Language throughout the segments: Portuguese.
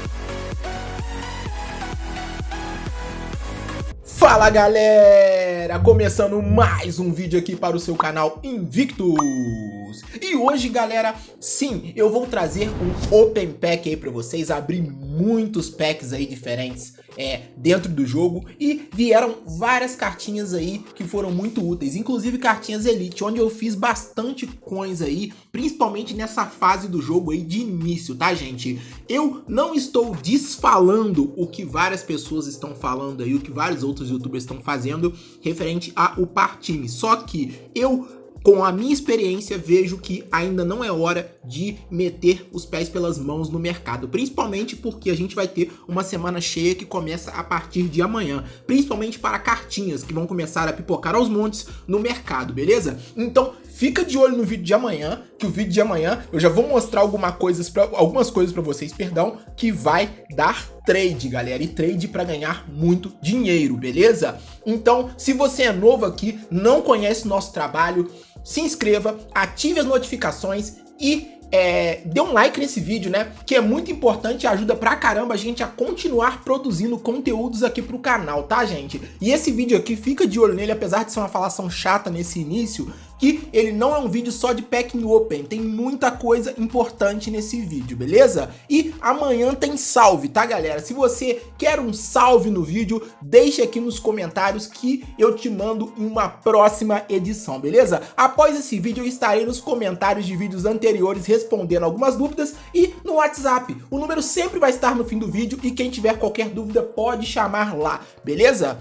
Fala galera, começando mais um vídeo aqui para o seu canal Invictus. E hoje galera, sim, eu vou trazer um Open Pack aí para vocês, abrir muitos packs aí diferentes dentro do jogo. E vieram várias cartinhas aí que foram muito úteis, inclusive cartinhas Elite, onde eu fiz bastante coins aí, principalmente nessa fase do jogo aí de início, tá gente? Eu não estou desfalando o que várias pessoas estão falando aí, o que vários outros youtubers estão fazendo referente a upar time, só que eu, com a minha experiência, vejo que ainda não é hora de meter os pés pelas mãos no mercado, principalmente porque a gente vai ter uma semana cheia que começa a partir de amanhã, principalmente para cartinhas que vão começar a pipocar aos montes no mercado, beleza? Então fica de olho no vídeo de amanhã, que o vídeo de amanhã eu já vou mostrar algumas coisas para vocês, que vai dar trade, galera, e trade para ganhar muito dinheiro, beleza? Então, se você é novo aqui, não conhece o nosso trabalho, se inscreva, ative as notificações e dê um like nesse vídeo, né? Que é muito importante e ajuda pra caramba a gente a continuar produzindo conteúdos aqui pro canal, tá, gente? E esse vídeo aqui, fica de olho nele, apesar de ser uma falação chata nesse início, que ele não é um vídeo só de Pack Open, tem muita coisa importante nesse vídeo, beleza? E amanhã tem salve, tá, galera? Se você quer um salve no vídeo, deixe aqui nos comentários que eu te mando em uma próxima edição, beleza? Após esse vídeo eu estarei nos comentários de vídeos anteriores respondendo algumas dúvidas e no WhatsApp. O número sempre vai estar no fim do vídeo e quem tiver qualquer dúvida pode chamar lá, beleza?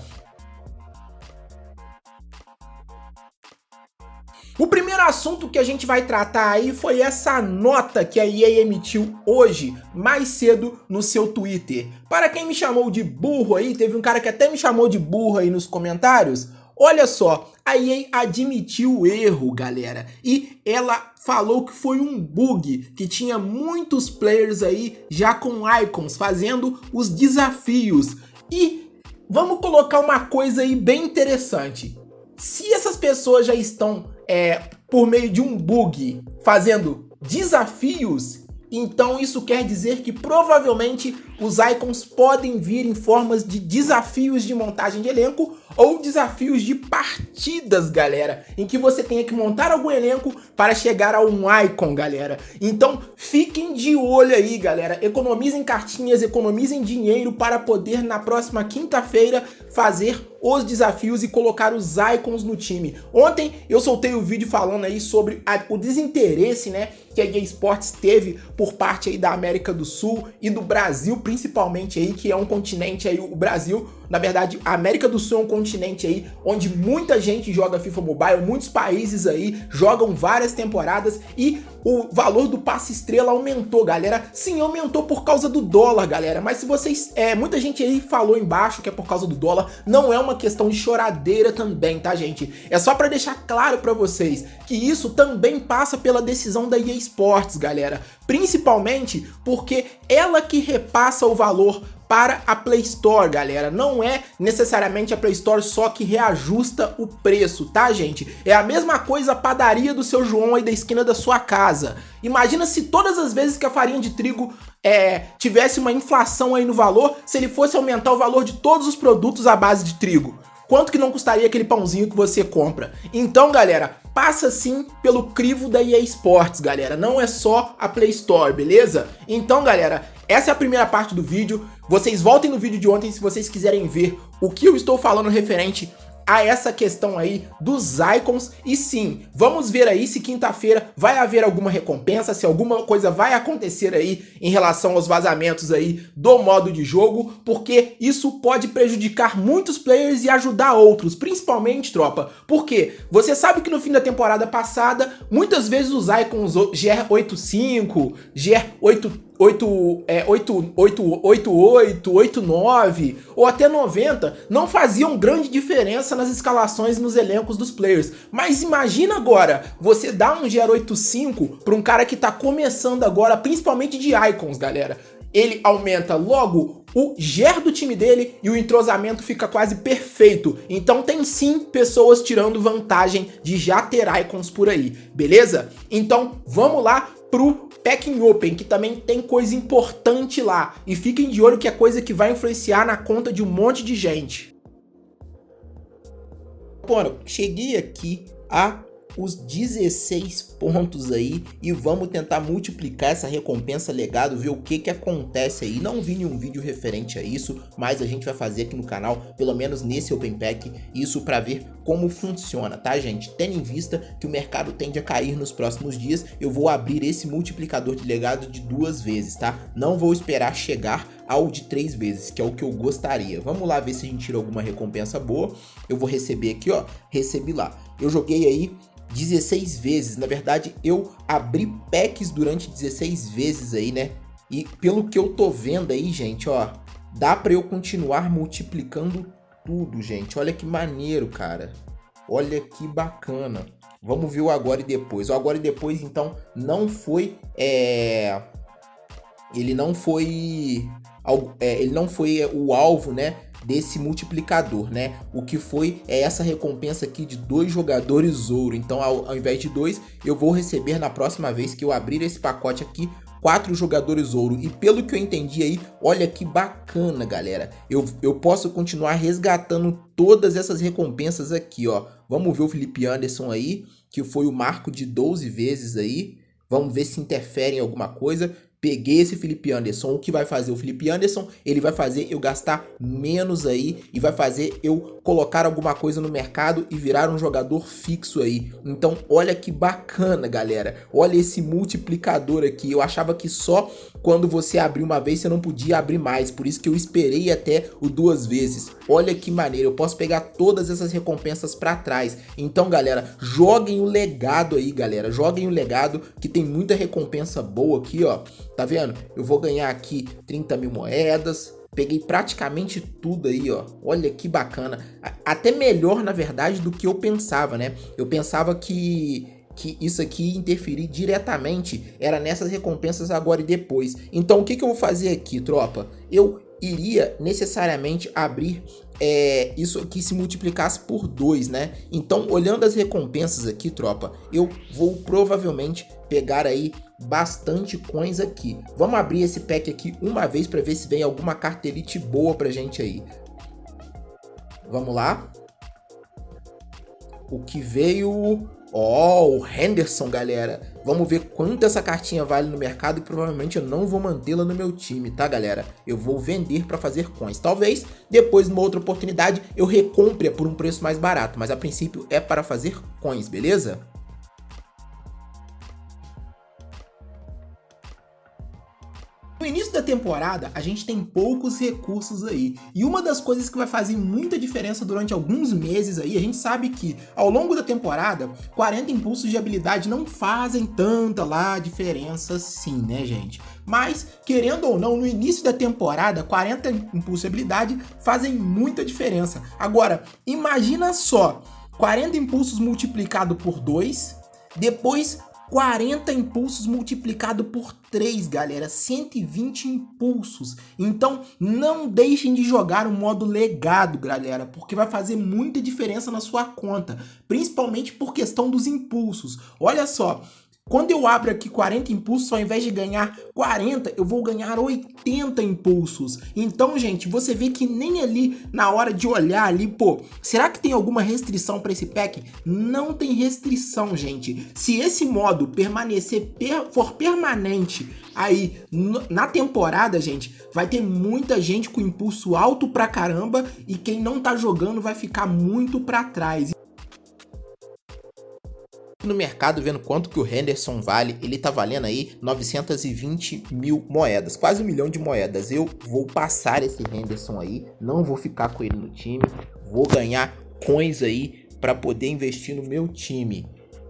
O primeiro assunto que a gente vai tratar aí foi essa nota que a EA emitiu hoje, mais cedo, no seu Twitter. Para quem me chamou de burro aí, teve um cara que até me chamou de burro aí nos comentários. Olha só, a EA admitiu o erro, galera, e ela falou que foi um bug, que tinha muitos players aí já com icons fazendo os desafios. E vamos colocar uma coisa aí bem interessante. Se essas pessoas já estão por meio de um bug fazendo desafios, então isso quer dizer que provavelmente os icons podem vir em formas de desafios de montagem de elenco ou desafios de partidas, galera, em que você tenha que montar algum elenco para chegar a um icon, galera. Então fiquem de olho aí, galera, economizem cartinhas, economizem dinheiro para poder na próxima quinta-feira fazer os desafios e colocar os icons no time. Ontem eu soltei o vídeo falando aí sobre o desinteresse, né, que a EA Sports teve por parte aí da América do Sul e do Brasil, principalmente aí, que é um continente aí, o Brasil, na verdade, a América do Sul é um continente aí onde muita gente joga FIFA Mobile, muitos países aí jogam várias temporadas e o valor do passe estrela aumentou, galera. Sim, aumentou por causa do dólar, galera, mas se vocês, muita gente aí falou embaixo que é por causa do dólar, não é uma questão de choradeira também, tá, gente? É só pra deixar claro pra vocês que isso também passa pela decisão da EA Sports, galera, principalmente porque ela que repassa o valor para a Play Store, galera. Não é necessariamente a Play Store só que reajusta o preço, tá, gente? É a mesma coisa a padaria do seu João aí da esquina da sua casa. Imagina se todas as vezes que a farinha de trigo tivesse uma inflação aí no valor, se ele fosse aumentar o valor de todos os produtos à base de trigo. Quanto que não custaria aquele pãozinho que você compra? Então, galera, passa sim pelo crivo da EA Sports, galera. Não é só a Play Store, beleza? Então, galera, essa é a primeira parte do vídeo. Vocês voltem no vídeo de ontem se vocês quiserem ver o que eu estou falando referente a essa questão aí dos icons. E sim, vamos ver aí se quinta-feira vai haver alguma recompensa, se alguma coisa vai acontecer aí em relação aos vazamentos aí do modo de jogo, porque isso pode prejudicar muitos players e ajudar outros, principalmente, tropa, porque você sabe que no fim da temporada passada, muitas vezes os icons GR85, GR88, 88, 89 ou até 90 não faziam grande diferença nas escalações e nos elencos dos players. Mas imagina agora, você dá um GR85 para um cara que tá começando agora, principalmente de icons, galera. Ele aumenta logo o GER do time dele e o entrosamento fica quase perfeito. Então tem sim pessoas tirando vantagem de já ter icons por aí, beleza? Então vamos lá pro Packing Open, que também tem coisa importante lá. E fiquem de olho que é coisa que vai influenciar na conta de um monte de gente. Bom, cheguei aqui a os 16 pontos aí e vamos tentar multiplicar essa recompensa legado, ver o que acontece aí. Não vi nenhum vídeo referente a isso, mas a gente vai fazer aqui no canal, pelo menos nesse Open Pack, isso para ver como funciona, tá, gente? Tendo em vista que o mercado tende a cair nos próximos dias, eu vou abrir esse multiplicador de legado de 2 vezes, tá? Não vou esperar chegar ao de 3 vezes, que é o que eu gostaria. Vamos lá ver se a gente tira alguma recompensa boa. Eu vou receber aqui, ó, recebi lá. Eu joguei aí 16 vezes, na verdade eu abri packs durante 16 vezes aí, né? E pelo que eu tô vendo aí, gente, ó, dá pra eu continuar multiplicando tudo, gente. Olha que maneiro, cara. Olha que bacana. Vamos ver o agora e depois. O agora e depois, então, não foi... Ele não foi o alvo, né, desse multiplicador, né? O que foi essa recompensa aqui de 2 jogadores ouro. Então, ao invés de 2, eu vou receber na próxima vez que eu abrir esse pacote aqui 4 jogadores ouro. E pelo que eu entendi aí, olha que bacana, galera. Eu posso continuar resgatando todas essas recompensas aqui, ó. Vamos ver o Felipe Anderson aí, que foi o marco de 12 vezes aí. Vamos ver se interfere em alguma coisa. Peguei esse Felipe Anderson. O que vai fazer o Felipe Anderson? Ele vai fazer eu gastar menos aí e vai fazer eu colocar alguma coisa no mercado e virar um jogador fixo aí. Então, olha que bacana, galera. Olha esse multiplicador aqui. Eu achava que só quando você abrir uma vez você não podia abrir mais. Por isso que eu esperei até o 2 vezes. Olha que maneiro. Eu posso pegar todas essas recompensas para trás. Então, galera, joguem o legado aí, galera. Joguem o legado que tem muita recompensa boa aqui, ó. Tá vendo? Eu vou ganhar aqui 30 mil moedas. Peguei praticamente tudo aí, ó. Olha que bacana. Até melhor, na verdade, do que eu pensava, né? Eu pensava que isso aqui interferir diretamente era nessas recompensas agora e depois. Então, o que eu vou fazer aqui, tropa? Eu iria necessariamente abrir isso aqui se multiplicasse por 2, né? Então, olhando as recompensas aqui, tropa, eu vou provavelmente pegar aí bastante coins aqui. Vamos abrir esse pack aqui uma vez para ver se vem alguma carta elite boa pra gente aí. Vamos lá. O que veio... Ó, o Henderson, galera. Vamos ver quanto essa cartinha vale no mercado e provavelmente eu não vou mantê-la no meu time, tá, galera? Eu vou vender para fazer coins. Talvez depois, numa outra oportunidade, eu recompre por um preço mais barato, mas a princípio é para fazer coins, beleza? No início da temporada, a gente tem poucos recursos aí, e uma das coisas que vai fazer muita diferença durante alguns meses aí, a gente sabe que ao longo da temporada, 40 impulsos de habilidade não fazem tanta lá diferença assim, né, gente? Mas, querendo ou não, no início da temporada, 40 impulsos de habilidade fazem muita diferença. Agora, imagina só, 40 impulsos multiplicado por 2, depois 40 impulsos multiplicado por 3, galera, 120 impulsos. Então não deixem de jogar o modo legado, galera, porque vai fazer muita diferença na sua conta, principalmente por questão dos impulsos. Olha só, quando eu abro aqui 40 impulsos, ao invés de ganhar 40, eu vou ganhar 80 impulsos. Então, gente, você vê que nem ali, na hora de olhar ali, pô, será que tem alguma restrição para esse pack? Não tem restrição, gente. Se esse modo for permanente aí na temporada, gente, vai ter muita gente com impulso alto pra caramba e quem não tá jogando vai ficar muito pra trás. No mercado, vendo quanto que o Henderson vale, ele tá valendo aí 920 mil moedas, quase 1 milhão de moedas. Eu vou passar esse Henderson aí, não vou ficar com ele no time, vou ganhar coins aí para poder investir no meu time.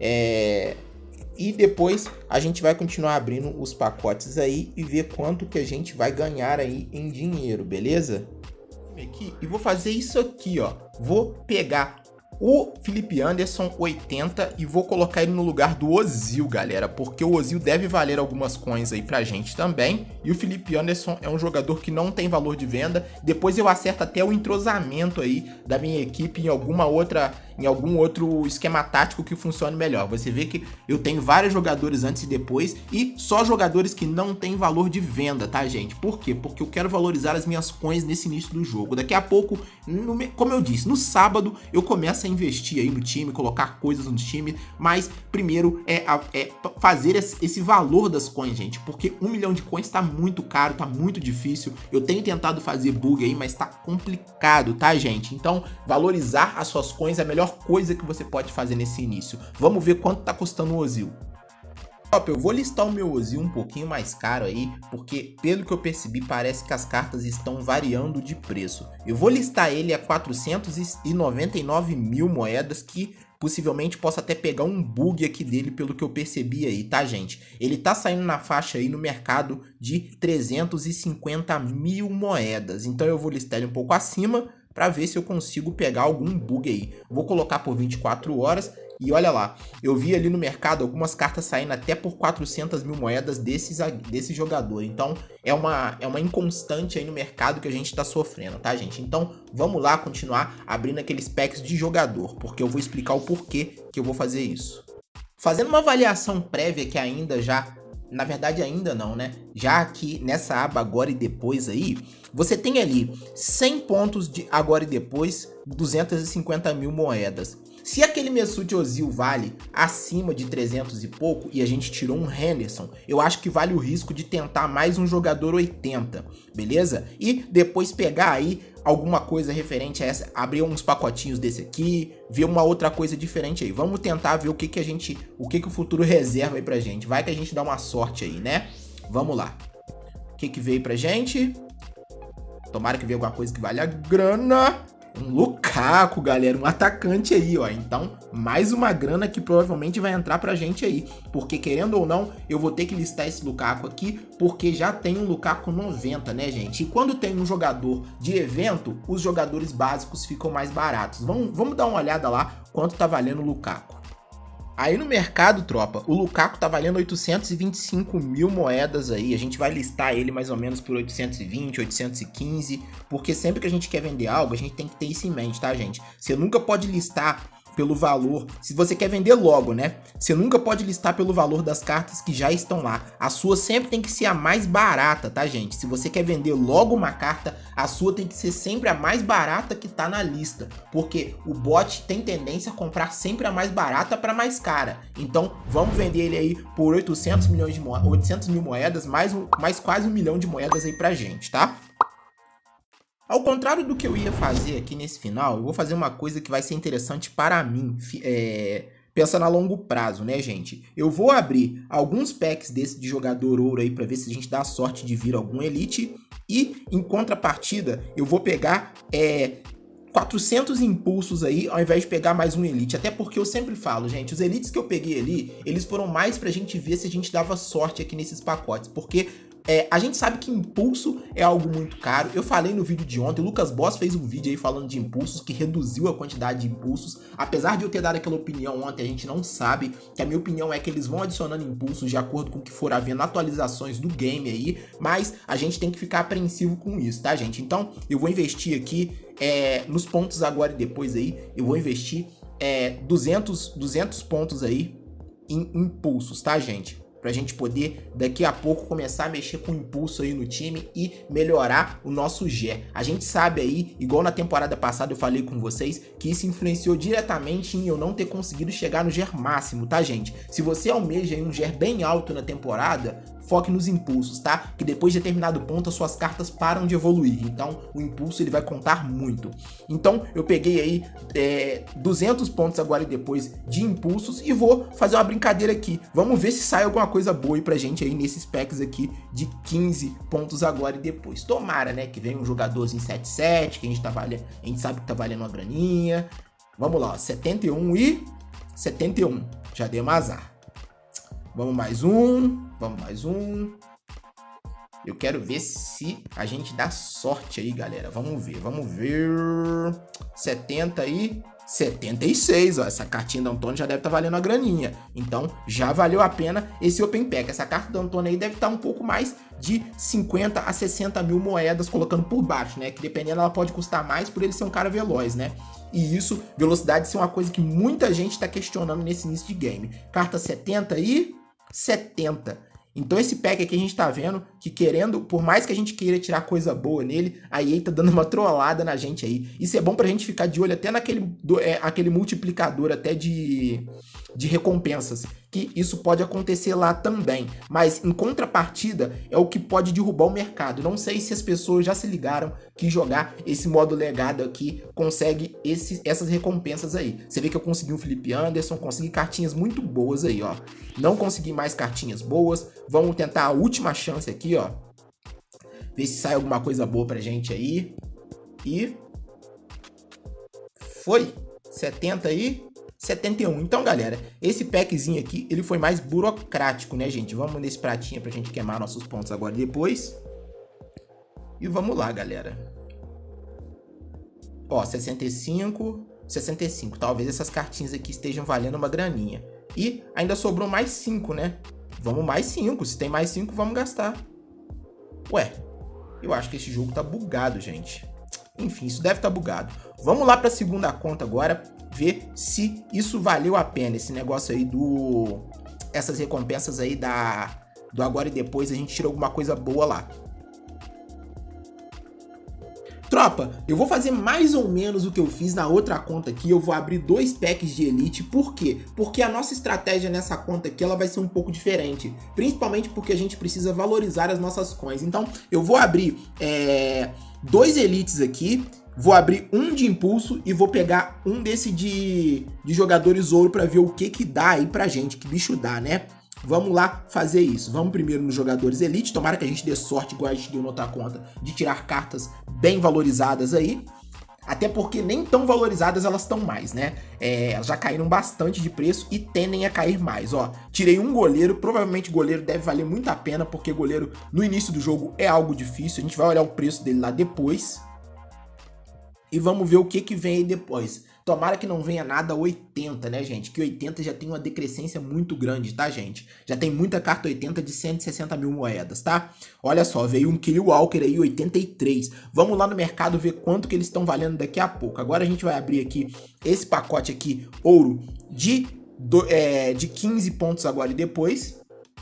E depois a gente vai continuar abrindo os pacotes aí e ver quanto que a gente vai ganhar aí em dinheiro, beleza? E vou fazer isso aqui, ó, vou pegar o Felipe Anderson 80 e vou colocar ele no lugar do Ozil, galera, porque o Ozil deve valer algumas coins aí pra gente também, e o Felipe Anderson é um jogador que não tem valor de venda. Depois eu acerto até o entrosamento aí da minha equipe em alguma outra em algum outro esquema tático que funcione melhor. Você vê que eu tenho vários jogadores antes e depois e só jogadores que não têm valor de venda, tá, gente? Por quê? Porque eu quero valorizar as minhas coins nesse início do jogo. Daqui a pouco, como eu disse, no sábado eu começo a investir aí no time, colocar coisas no time, mas primeiro é fazer esse valor das coins, gente, porque 1 milhão de coins tá muito caro, tá muito difícil. Eu tenho tentado fazer bug aí, mas tá complicado, tá, gente? Então, valorizar as suas coins é a melhor coisa que você pode fazer nesse início. Vamos ver quanto tá custando o Ozil. Eu vou listar o meu Ozil um pouquinho mais caro aí, porque pelo que eu percebi parece que as cartas estão variando de preço. Eu vou listar ele a 499 mil moedas, que possivelmente possa até pegar um bug aqui dele pelo que eu percebi aí, tá, gente? Ele tá saindo na faixa aí no mercado de 350 mil moedas, então eu vou listar ele um pouco acima para ver se eu consigo pegar algum bug aí. Vou colocar por 24 horas. E olha lá, eu vi ali no mercado algumas cartas saindo até por 400 mil moedas desse jogador. Então é uma inconstante aí no mercado que a gente tá sofrendo, tá, gente? Então vamos lá continuar abrindo aqueles packs de jogador, porque eu vou explicar o porquê que eu vou fazer isso. Fazendo uma avaliação prévia que ainda já... Na verdade ainda não, né? Já aqui nessa aba agora e depois aí, você tem ali 100 pontos de agora e depois, 250 mil moedas. Se aquele Mesut Ozil vale acima de 300 e pouco e a gente tirou um Henderson, eu acho que vale o risco de tentar mais um jogador 80, beleza? E depois pegar aí alguma coisa referente a essa, abrir uns pacotinhos desse aqui, ver uma outra coisa diferente aí. Vamos tentar ver o que o futuro reserva aí pra gente. Vai que a gente dá uma sorte aí, né? Vamos lá. O que veio pra gente? Tomara que venha alguma coisa que vale a grana. Um Lukaku, galera, um atacante aí, ó. Então, mais uma grana que provavelmente vai entrar pra gente aí. Porque, querendo ou não, eu vou ter que listar esse Lukaku aqui, porque já tem um Lukaku 90, né, gente? E quando tem um jogador de evento, os jogadores básicos ficam mais baratos. Vamos dar uma olhada lá quanto tá valendo o Lukaku. Aí no mercado, tropa, o Lukaku tá valendo 825 mil moedas aí. A gente vai listar ele mais ou menos por 820, 815, porque sempre que a gente quer vender algo, a gente tem que ter isso em mente, tá, gente? Você nunca pode listar pelo valor, se você quer vender logo, né? Você nunca pode listar pelo valor das cartas que já estão lá. A sua sempre tem que ser a mais barata, tá, gente? Se você quer vender logo uma carta, a sua tem que ser sempre a mais barata que tá na lista, porque o bot tem tendência a comprar sempre a mais barata para mais cara. Então, vamos vender ele aí por 800 mil moedas, mais quase 1 milhão de moedas aí pra gente, tá? Ao contrário do que eu ia fazer aqui nesse final, eu vou fazer uma coisa que vai ser interessante para mim, pensando a longo prazo, né, gente? Eu vou abrir alguns packs desse de jogador ouro aí para ver se a gente dá a sorte de vir algum elite. E, em contrapartida, eu vou pegar 400 impulsos aí, ao invés de pegar mais um elite. Até porque eu sempre falo, gente, os elites que eu peguei ali, eles foram mais pra gente ver se a gente dava sorte aqui nesses pacotes. Porque... a gente sabe que impulso é algo muito caro. Eu falei no vídeo de ontem, o Lucas Boss fez um vídeo aí falando de impulsos, que reduziu a quantidade de impulsos. Apesar de eu ter dado aquela opinião ontem, a gente não sabe, que a minha opinião é que eles vão adicionando impulsos de acordo com o que for havendo atualizações do game aí, mas a gente tem que ficar apreensivo com isso, tá, gente? Então, eu vou investir aqui nos pontos agora e depois aí, eu vou investir 200 pontos aí em impulsos, tá, gente? Pra gente poder, daqui a pouco, começar a mexer com impulso aí no time e melhorar o nosso GER. A gente sabe aí, igual na temporada passada eu falei com vocês, que isso influenciou diretamente em eu não ter conseguido chegar no GER máximo, tá, gente? Se você almeja aí um GER bem alto na temporada, foque nos impulsos, tá? Que depois de determinado ponto as suas cartas param de evoluir, então o impulso ele vai contar muito. Então eu peguei aí 200 pontos agora e depois de impulsos e vou fazer uma brincadeira aqui. Vamos ver se sai alguma coisa boa aí pra gente aí nesses packs aqui de 15 pontos agora e depois. Tomara, né, que venha um jogadorzinho 7-7, que a gente sabe que tá valendo uma graninha. Vamos lá, ó, 71 e 71, já deu um azar. Vamos mais um. Eu quero ver se a gente dá sorte aí, galera. Vamos ver. 70 e 76, ó. Essa cartinha do Antônio já deve estar valendo a graninha. Então, já valeu a pena esse Open Pack. Essa carta do Antônio aí deve estar um pouco mais de 50 a 60 mil moedas, colocando por baixo, né? Que dependendo, ela pode custar mais por ele ser um cara veloz, né? E isso, velocidade, isso é uma coisa que muita gente tá questionando nesse início de game. Carta 70 e 70. Então esse pack aqui a gente tá vendo que querendo, por mais que a gente queira tirar coisa boa nele, a EA tá dando uma trollada na gente aí. Isso é bom pra gente ficar de olho até naquele aquele multiplicador até de recompensas, que isso pode acontecer lá também. Mas em contrapartida é o que pode derrubar o mercado. Não sei se as pessoas já se ligaram que jogar esse modo legado aqui consegue essas recompensas aí. Você vê que eu consegui um Felipe Anderson, consegui cartinhas muito boas aí, ó. Não consegui mais cartinhas boas. Vamos tentar a última chance aqui, ó. Ver se sai alguma coisa boa pra gente aí. E... foi! 70 aí... 71. Então, galera, esse packzinho aqui, ele foi mais burocrático, né, gente? Vamos nesse pratinho pra gente queimar nossos pontos agora e depois. E vamos lá, galera. Ó, 65, 65. Talvez essas cartinhas aqui estejam valendo uma graninha. E ainda sobrou mais 5, né? Vamos mais 5. Se tem mais 5, vamos gastar. Ué, eu acho que esse jogo tá bugado, gente. Enfim, isso deve estar bugado. Vamos lá pra segunda conta agora, ver se isso valeu a pena, esse negócio aí essas recompensas aí do agora e depois, a gente tira alguma coisa boa lá. Tropa, eu vou fazer mais ou menos o que eu fiz na outra conta aqui, eu vou abrir 2 packs de Elite. Por quê? Porque a nossa estratégia nessa conta aqui, ela vai ser um pouco diferente, principalmente porque a gente precisa valorizar as nossas coins. Então, eu vou abrir 2 Elites aqui, vou abrir um de impulso e vou pegar um desse de jogadores ouro pra ver o que dá aí pra gente, que bicho dá, né? Vamos lá fazer isso. Vamos primeiro nos jogadores elite, tomara que a gente dê sorte, igual a gente deu na outra conta, de tirar cartas bem valorizadas aí. Até porque nem tão valorizadas elas estão mais, né? Elas já caíram bastante de preço e tendem a cair mais, ó. Tirei um goleiro, provavelmente goleiro deve valer muito a pena, porque goleiro no início do jogo é algo difícil. A gente vai olhar o preço dele lá depois. E vamos ver o que vem aí depois. Tomara que não venha nada 80, né, gente? Que 80 já tem uma decrescência muito grande, tá, gente? Já tem muita carta 80 de 160 mil moedas, tá? Olha só, veio um Kelly Walker aí, 83. Vamos lá no mercado ver quanto que eles estão valendo daqui a pouco. Agora a gente vai abrir aqui esse pacote aqui, ouro, de 15 pontos agora e depois.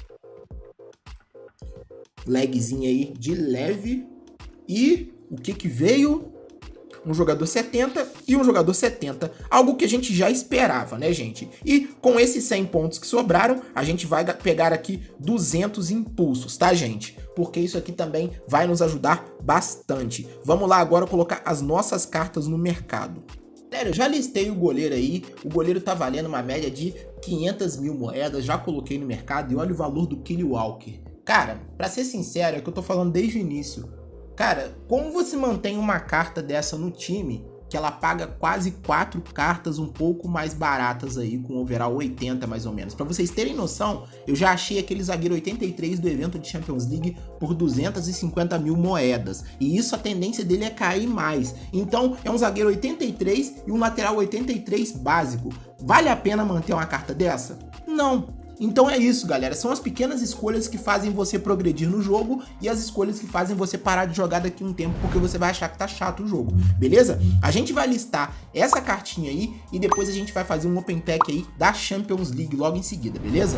Lagzinho aí de leve. E o que veio? Um jogador 70 e um jogador 70, algo que a gente já esperava, né, gente? E com esses 100 pontos que sobraram, a gente vai pegar aqui 200 impulsos, tá, gente? Porque isso aqui também vai nos ajudar bastante. Vamos lá agora colocar as nossas cartas no mercado. Galera, eu já listei o goleiro aí, o goleiro tá valendo uma média de 500 mil moedas, já coloquei no mercado e olha o valor do Kelly Walker. Cara, pra ser sincero, é o que eu tô falando desde o início. Cara, como você mantém uma carta dessa no time, que ela paga quase 4 cartas um pouco mais baratas aí, com overall 80 mais ou menos. Pra vocês terem noção, eu já achei aquele zagueiro 83 do evento de Champions League por 250 mil moedas. E isso, a tendência dele é cair mais. Então, é um zagueiro 83 e um lateral 83 básico. Vale a pena manter uma carta dessa? Não. Então é isso, galera, são as pequenas escolhas que fazem você progredir no jogo e as escolhas que fazem você parar de jogar daqui a um tempo porque você vai achar que tá chato o jogo, beleza? A gente vai listar essa cartinha aí e depois a gente vai fazer um open pack aí da Champions League logo em seguida, beleza?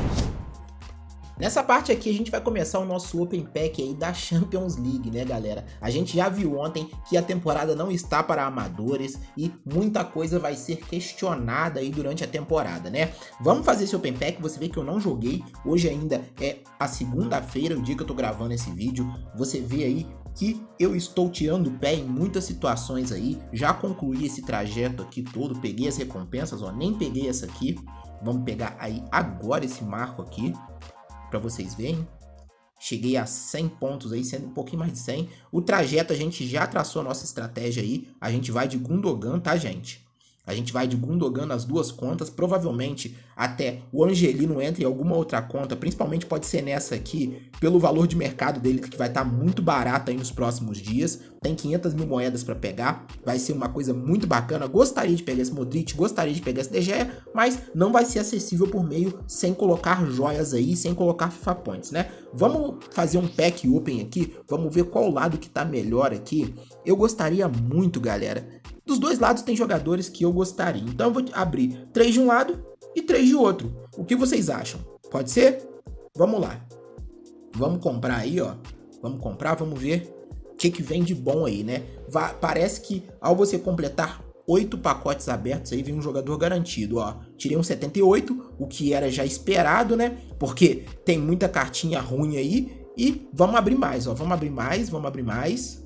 Nessa parte aqui a gente vai começar o nosso Open Pack aí da Champions League, né, galera? A gente já viu ontem que a temporada não está para amadores e muita coisa vai ser questionada aí durante a temporada, né? Vamos fazer esse Open Pack, você vê que eu não joguei, hoje ainda é a segunda-feira, o dia que eu tô gravando esse vídeo, você vê aí que eu estou tirando o pé em muitas situações aí, já concluí esse trajeto aqui todo, peguei as recompensas, ó, nem peguei essa aqui, vamos pegar aí agora esse marco aqui, para vocês verem, cheguei a 100 pontos aí, sendo um pouquinho mais de 100. O trajeto a gente já traçou a nossa estratégia aí, a gente vai de Gundogan, tá, gente? A gente vai de Gundogan nas duas contas, provavelmente até o Angelino entre em alguma outra conta, principalmente pode ser nessa aqui, pelo valor de mercado dele, que vai estar muito barato aí nos próximos dias. Tem 500 mil moedas para pegar, vai ser uma coisa muito bacana. Gostaria de pegar esse Modric, gostaria de pegar esse De Gea, mas não vai ser acessível por meio sem colocar joias aí, sem colocar FIFA Points, né? Vamos fazer um pack open aqui, vamos ver qual lado que tá melhor aqui. Eu gostaria muito, galera, Dos dois lados tem jogadores que eu gostaria. Então eu vou abrir 3 de um lado e 3 de outro. O que vocês acham? Pode ser? Vamos lá. Vamos comprar aí, ó. Vamos comprar, vamos ver o que vem de bom aí, né? Parece que ao você completar 8 pacotes abertos aí vem um jogador garantido, ó. Tirei um 78, o que era já esperado, né? Porque tem muita cartinha ruim aí. E vamos abrir mais, ó. Vamos abrir mais, vamos abrir mais.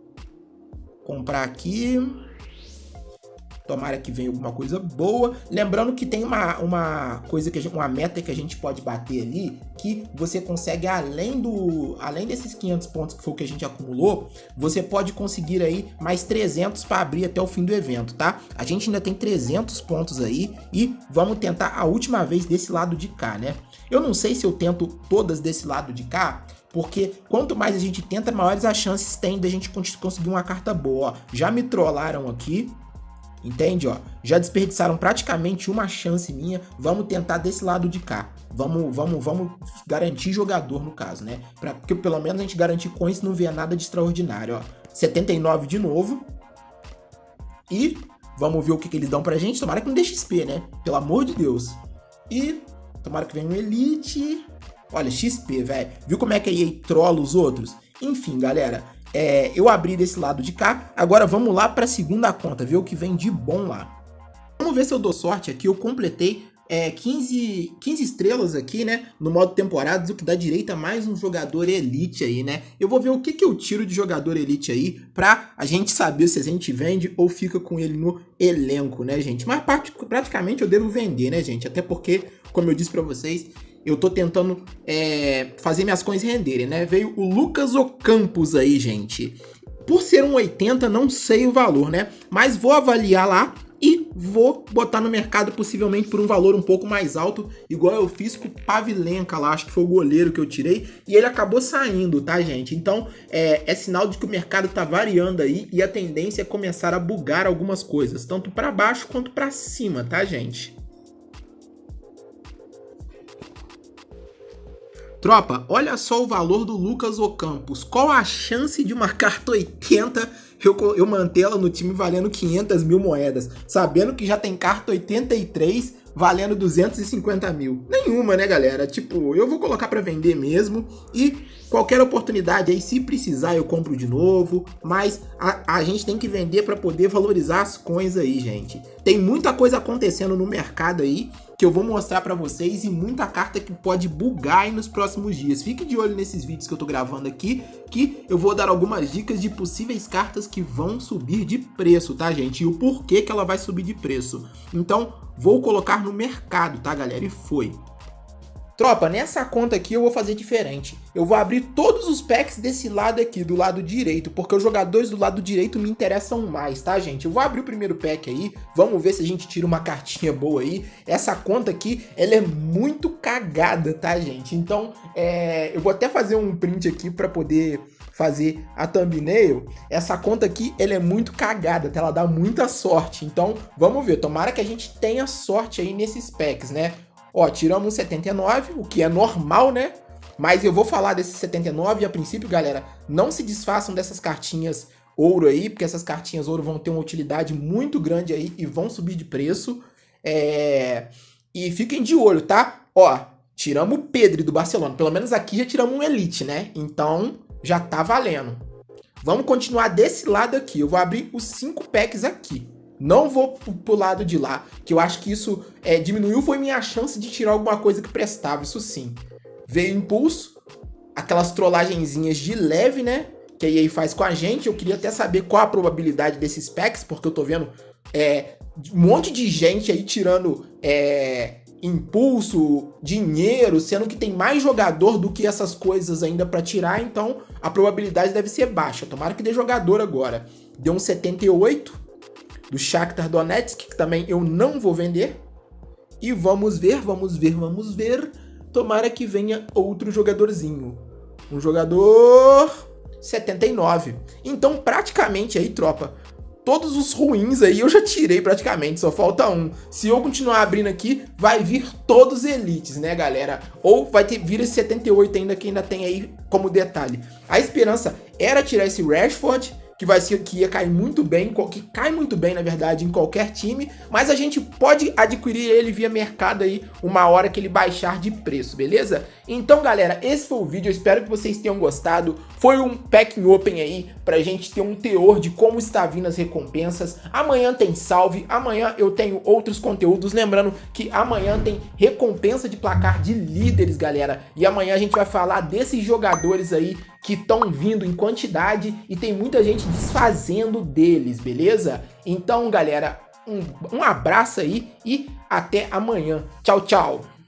Comprar aqui. Tomara que venha alguma coisa boa. Lembrando que tem uma coisa uma meta que a gente pode bater ali, que você consegue, além desses 500 pontos que foi o que a gente acumulou, você pode conseguir aí mais 300 para abrir até o fim do evento, tá? A gente ainda tem 300 pontos aí e vamos tentar a última vez desse lado de cá, né? Eu não sei se eu tento todas desse lado de cá, porque quanto mais a gente tenta, maiores as chances tem da gente conseguir uma carta boa, ó. Já me trollaram aqui. Entende, ó? Já desperdiçaram praticamente uma chance minha. Vamos tentar desse lado de cá. Vamos garantir jogador no caso, né? Porque pelo menos a gente garantir coins, não vê nada de extraordinário, ó. 79 de novo. E vamos ver o que eles dão pra gente. Tomara que não dê XP, né? Pelo amor de Deus. E tomara que venha um Elite. Olha, XP, velho. Viu como é que a EA trola os outros? Enfim, galera. Eu abri desse lado de cá. Agora vamos lá para a segunda conta, ver o que vem de bom lá. Vamos ver se eu dou sorte aqui. Eu completei 15 estrelas aqui, né? No modo temporadas, o que dá direito a mais um jogador elite aí, né? Eu vou ver o que eu tiro de jogador elite aí pra a gente saber se a gente vende ou fica com ele no elenco, né, gente? Mas praticamente eu devo vender, né, gente? Até porque, como eu disse pra vocês, eu tô tentando fazer minhas coins renderem, né? Veio o Lucas Ocampos aí, gente. Por ser um 80, não sei o valor, né? Mas vou avaliar lá e vou botar no mercado possivelmente por um valor um pouco mais alto, igual eu fiz com o Pavlenka lá, acho que foi o goleiro que eu tirei, e ele acabou saindo, tá, gente? Então, é sinal de que o mercado tá variando aí e a tendência é começar a bugar algumas coisas, tanto para baixo quanto para cima, tá, gente? Tropa, olha só o valor do Lucas Ocampos. Qual a chance de uma carta 80 eu manter ela no time valendo 500 mil moedas? Sabendo que já tem carta 83 valendo 250 mil. Nenhuma, né, galera? Tipo, eu vou colocar pra vender mesmo. E qualquer oportunidade aí, se precisar, eu compro de novo. Mas a gente tem que vender pra poder valorizar as coins aí, gente. Tem muita coisa acontecendo no mercado aí que eu vou mostrar pra vocês e muita carta que pode bugar aí nos próximos dias. Fique de olho nesses vídeos que eu tô gravando aqui, que eu vou dar algumas dicas de possíveis cartas que vão subir de preço, tá, gente? E o porquê que ela vai subir de preço. Então, vou colocar no mercado, tá, galera? E foi. Tropa, nessa conta aqui eu vou fazer diferente. Eu vou abrir todos os packs desse lado aqui, do lado direito, porque os jogadores do lado direito me interessam mais, tá, gente? Eu vou abrir o primeiro pack aí, vamos ver se a gente tira uma cartinha boa aí. Essa conta aqui, ela é muito cagada, tá, gente? Então, eu vou até fazer um print aqui pra poder fazer a thumbnail. Essa conta aqui, ela é muito cagada, ela dá muita sorte. Então, vamos ver, tomara que a gente tenha sorte aí nesses packs, né? Ó, tiramos um 79, o que é normal, né? Mas eu vou falar desse 79 e a princípio, galera, não se desfaçam dessas cartinhas ouro aí, porque essas cartinhas ouro vão ter uma utilidade muito grande aí e vão subir de preço. E fiquem de olho, tá? Ó, tiramos o Pedri do Barcelona, pelo menos aqui já tiramos um Elite, né? Então, já tá valendo. Vamos continuar desse lado aqui, eu vou abrir os 5 packs aqui. Não vou pro lado de lá, que eu acho que isso diminuiu, foi minha chance de tirar alguma coisa que prestava, isso sim. Veio impulso, aquelas trollagenzinhas de leve, né, que a EA faz com a gente. Eu queria até saber qual a probabilidade desses packs, porque eu tô vendo um monte de gente aí tirando impulso, dinheiro, sendo que tem mais jogador do que essas coisas ainda pra tirar, então a probabilidade deve ser baixa. Tomara que dê jogador agora. Deu um 78. Do Shakhtar Donetsk, que também eu não vou vender. E vamos ver. Tomara que venha outro jogadorzinho. Um jogador 79. Então, praticamente aí, tropa, todos os ruins aí eu já tirei praticamente, só falta um. Se eu continuar abrindo aqui, vai vir todos elites, né, galera? Ou vai vir esse 78 ainda, que ainda tem aí como detalhe. A esperança era tirar esse Rashford, que ia cair muito bem, que cai muito bem, na verdade, em qualquer time, mas a gente pode adquirir ele via mercado aí uma hora que ele baixar de preço, beleza? Então, galera, esse foi o vídeo, eu espero que vocês tenham gostado. Foi um packing open aí pra gente ter um teor de como está vindo as recompensas. Amanhã tem salve, amanhã eu tenho outros conteúdos, lembrando que amanhã tem recompensa de placar de líderes, galera, e amanhã a gente vai falar desses jogadores aí que estão vindo em quantidade e tem muita gente desfazendo deles, beleza? Então, galera, um abraço aí e até amanhã. Tchau, tchau!